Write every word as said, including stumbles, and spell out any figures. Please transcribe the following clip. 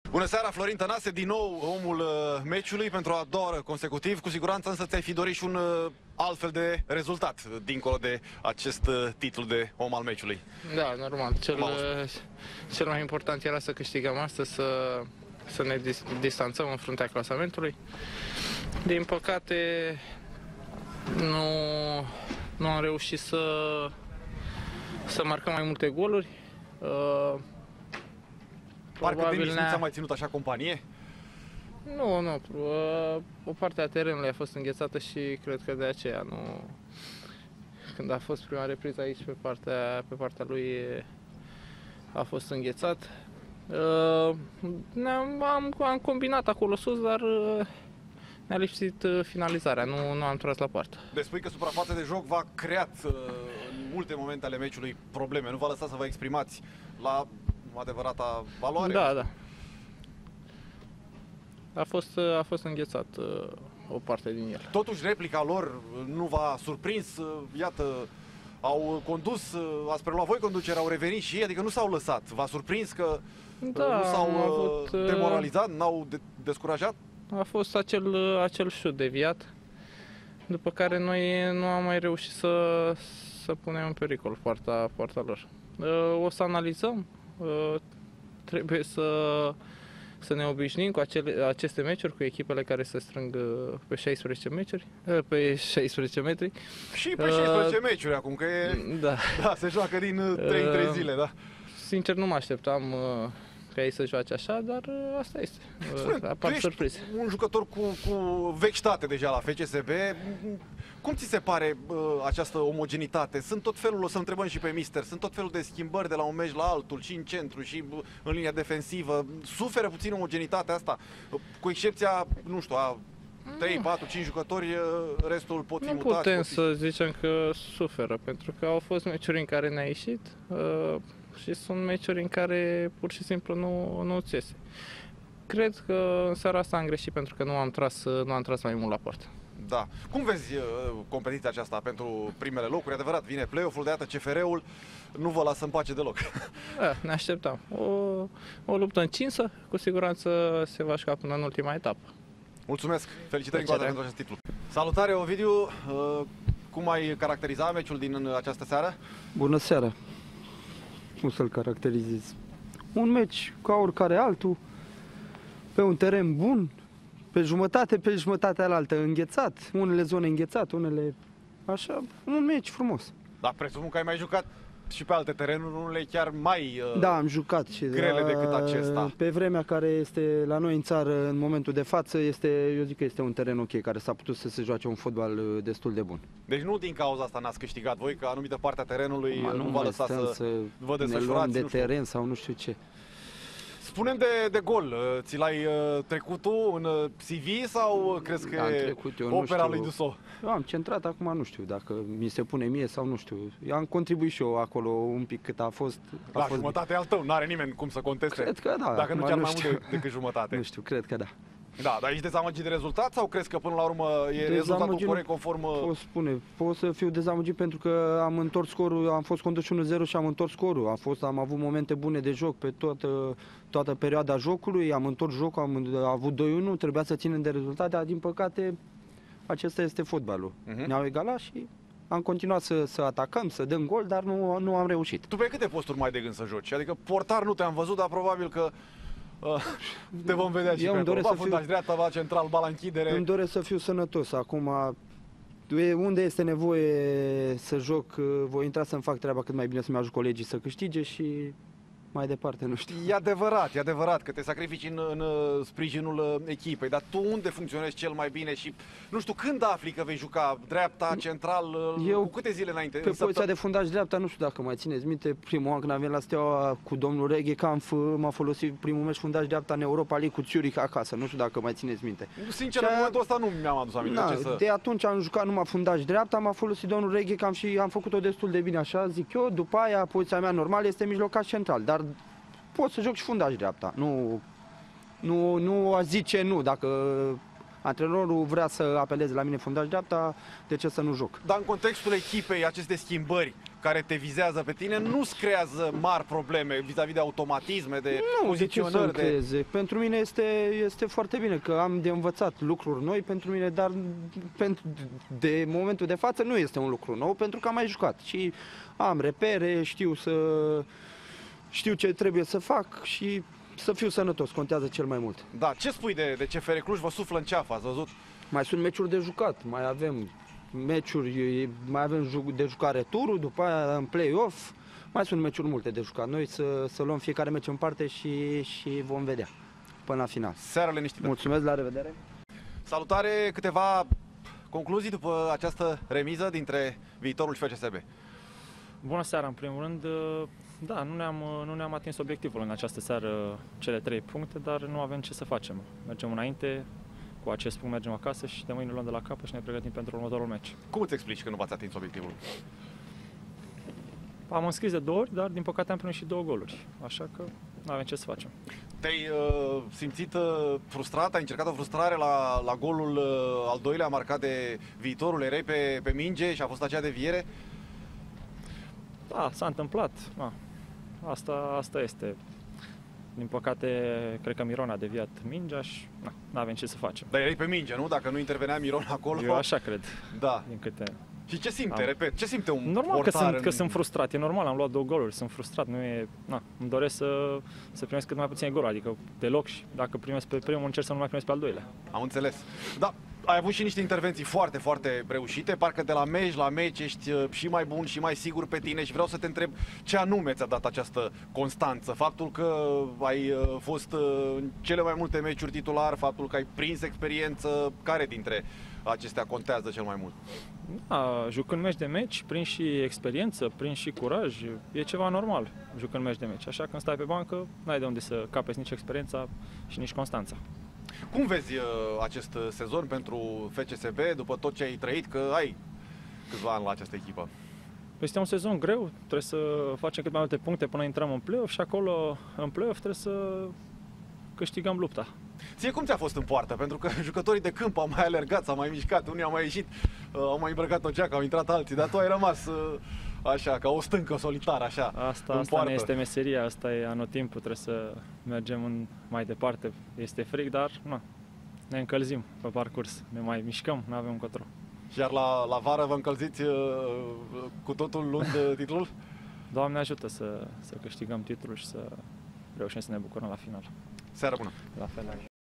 Bună seara, Florin Tănase, din nou omul uh, meciului pentru a doua oră consecutiv. Cu siguranță însă ți-ai fi dorit și un uh, altfel de rezultat, dincolo de acest uh, titlu de om al meciului. Da, normal. Cel, cel mai important era să câștigăm astăzi, să, să ne dis distanțăm în fruntea clasamentului. Din păcate, nu, nu am reușit să, să marcăm mai multe goluri. Uh, Parcă Denis nu ți-a mai ținut așa companie? Nu, nu. O parte a terenului a fost înghețată și cred că de aceea nu... Când a fost prima repriză aici pe partea, pe partea lui a fost înghețat. Am, am, am combinat acolo sus, dar ne-a lipsit finalizarea, nu, nu am tras la poartă. Deci spui că suprafața de joc v-a creat în multe momente ale meciului probleme, nu v-a lăsat să vă exprimați la adevărata valoare? Da, da. A fost, a fost înghețat uh, o parte din el. Totuși, replica lor nu v-a surprins? Iată, au condus, ați preluat voi conducerea, au revenit și ei, adică nu s-au lăsat. V-a surprins că da, nu s-au avut, demoralizat, n-au de descurajat? A fost acel, acel șut deviat, după care noi nu am mai reușit să, să punem în pericol poarta, poarta lor. Uh, o să analizăm. Uh, trebuie să, să ne obișnuim cu acele, aceste meciuri, cu echipele care se strâng pe șaisprezece meciuri, uh, pe șaisprezece metri. Și pe șaisprezece uh, meciuri acum, că e, da. Da, se joacă din trei în trei zile, da. Sincer, nu mă așteptam uh, ca ei să joace așa, dar uh, asta este. Uh, apar surprize. Un jucător cu, cu vechitate deja la F C S B. Cum ți se pare uh, această omogenitate? Sunt tot felul, o să întrebăm și pe mister, sunt tot felul de schimbări de la un meci la altul, și în centru, și uh, în linia defensivă. Suferă puțin omogenitatea asta, uh, cu excepția, nu știu, a trei, patru, cinci jucători, uh, restul pot fi nu mutați. putem fi... să zicem că suferă, pentru că au fost meciuri în care ne-a ieșit uh, și sunt meciuri în care pur și simplu nu, nu ți iese. Cred că în seara asta am greșit pentru că nu am tras, nu am tras mai mult la poartă. Da. Cum vezi uh, competiția aceasta pentru primele locuri? Adevărat, vine play-off-ul, de dată C F R-ul nu vă lasă în pace deloc. Da, ne așteptam. O, o luptă încinsă, cu siguranță se va juca până în ultima etapă. Mulțumesc! Felicitări încă o dată pentru acest titlu. Salutare, Ovidiu! Uh, cum ai caracteriza meciul din această seară? Bună seara! Cum să-l caracterizezi? Un meci ca oricare altul, pe un teren bun, pe jumătate, pe jumătatea alaltă înghețat, unele zone înghețate, unele așa, un meci frumos. Dar presupun că ai mai jucat și pe alte terenuri, unele chiar mai uh, da, am jucat și grele decât acesta. Pe vremea care este la noi în țară, în momentul de față, este, eu zic că este un teren ok, care s-a putut să se joace un fotbal destul de bun. Deci nu din cauza asta n-ați câștigat voi, că anumită parte a terenului Ma, nu, nu v-a lăsat să, să vă ne desfășurați luăm de teren sau nu știu ce. Spunem de, de gol. Ți l-ai trecut tu în C V sau crezi că e opera lui Duso? Eu am centrat, acum nu știu dacă mi se pune mie sau nu știu. Eu am contribuit și eu acolo un pic cât a fost. A da, fost jumătate al tău, n-are nimeni cum să conteste. Cred că da. Dacă nu chiar mai mult decât jumătate. Nu știu, cred că da. Da, dar ești dezamăgit de rezultat sau crezi că până la urmă e rezultatul corect conform... Pot spune, pot să fiu dezamăgit pentru că am întors scorul, am fost condus unu zero și am întors scorul. Am, fost, am avut momente bune de joc pe toată, toată perioada jocului, am întors jocul, am avut doi unu, trebuia să ținem de rezultate, dar din păcate acesta este fotbalul. Uh-huh. Ne-au egalat și am continuat să, să atacăm, să dăm gol, dar nu, nu am reușit. Tu pe câte posturi mai de gând să joci? Adică portar nu te-am văzut, dar probabil că Uh, te vom vedea și eu pe acolo. Ba fundaș fiu... dreapta, ba central, ba la închidere. Îmi doresc să fiu sănătos. Acum, unde este nevoie să joc, voi intra să-mi fac treaba cât mai bine, să-mi ajut colegii să câștige și mai departe, nu știu. E adevărat, e adevărat că te sacrifici în, în sprijinul echipei, dar tu unde funcționezi cel mai bine și, nu știu, când afli că vei juca dreapta, central, eu, cu câte zile înainte? Pe poziția de fundaș dreapta, nu știu dacă mai țineți minte, primul an când am venit la Steaua cu domnul Reghe, că am m-a folosit primul meci fundaș dreapta în Europa League cu Zurich acasă, nu știu dacă mai țineți minte. Sincer, în momentul ăsta nu mi-am adus aminte. Na, ce să... De atunci am jucat numai fundaș dreapta, m-a folosit domnul Reghe, că am, și am făcut-o destul de bine, așa zic eu, după aia poziția mea normală este mijlocaș central, dar pot să joc și fundaș dreapta. Nu, nu, nu aș zice nu. Dacă antrenorul vrea să apeleze la mine fundaș dreapta, de ce să nu joc? Dar în contextul echipei, aceste schimbări care te vizează pe tine nu-ți creează mari probleme vis-a-vis de automatisme, de Nu, de ce să poziționări, de... creeze? Pentru mine este, este foarte bine că am de învățat lucruri noi pentru mine, dar pentru, de momentul de față nu este un lucru nou, pentru că am mai jucat și am repere, știu să știu ce trebuie să fac și să fiu sănătos, contează cel mai mult. Da, ce spui de, de C F R Cluj? Vă suflă în ceafă, ați văzut? Mai sunt meciuri de jucat, mai avem meciuri, mai avem ju- de jucat returul, după aia în play-off, mai sunt meciuri multe de jucat. Noi să, să luăm fiecare meci în parte și, și vom vedea până la final. Seară liniștită. Mulțumesc, la revedere! Salutare, câteva concluzii după această remiză dintre Viitorul și F C S B. Bună seara, în primul rând. Da, nu ne-am, nu ne-am atins obiectivul în această seară, cele trei puncte, dar nu avem ce să facem. Mergem înainte, cu acest punct mergem acasă și de mâine luăm de la capăt și ne pregătim pentru următorul meci. Cum îți explici că nu v-ați atins obiectivul? Am înscris de două ori, dar din păcate am primit și două goluri, așa că nu avem ce să facem. Te-ai uh, simțit uh, frustrat? Ai încercat o frustrare la, la golul uh, al doilea marcat de Viitorul? Erai pe, pe minge și a fost acea deviere? Da, s-a întâmplat. Da. Asta, asta este. Din păcate, cred că Miron a deviat mingea și nu avem ce să facem. Dar erai pe minge, nu? Dacă nu intervenea Miron acolo? Eu așa cred, Da. din câte... Și ce simte, Am. repet, ce simte un Normal că portar sunt, în... că sunt frustrat, e normal, am luat două goluri, sunt frustrat, nu e... Na, îmi doresc să, să primesc cât mai puține goluri, adică deloc și dacă primesc pe primul încerc să nu mai primesc pe al doilea. Am înțeles. Da, ai avut și niște intervenții foarte, foarte reușite, parcă de la meci la meci ești uh, și mai bun și mai sigur pe tine și vreau să te întreb ce anume ți-a dat această constanță? Faptul că ai uh, fost uh, în cele mai multe meciuri titular, faptul că ai prins experiență, care dintre acestea contează cel mai mult? Da, jucând meci de meci, prind și experiență, prind și curaj, e ceva normal jucând meci de meci, așa că când stai pe bancă, n-ai de unde să capezi nici experiența și nici constanța. Cum vezi uh, acest sezon pentru F C S B, după tot ce ai trăit, că ai câțiva ani la această echipă? Este un sezon greu, trebuie să facem cât mai multe puncte până intrăm în play-off și acolo, în play-off, trebuie să câștigăm lupta. Ție cum ți-a fost în poartă? Pentru că jucătorii de câmp au mai alergat, s-au mai mișcat, unii au mai ieșit, uh, au mai îmbrăcat o geacă, au intrat alții, dar tu ai rămas uh, așa, ca o stâncă solitară, așa, Asta, în asta poartă. ne este meseria, asta e anotimpul, trebuie să mergem în, mai departe. Este frig, dar na, ne încălzim pe parcurs, ne mai mișcăm, nu avem încotro. Și iar la, la vară vă încălziți uh, cu totul luând uh, titlul? Doamne ajută să, să câștigăm titlul și să reușim să ne bucurăm la final. Seară bună! La fel.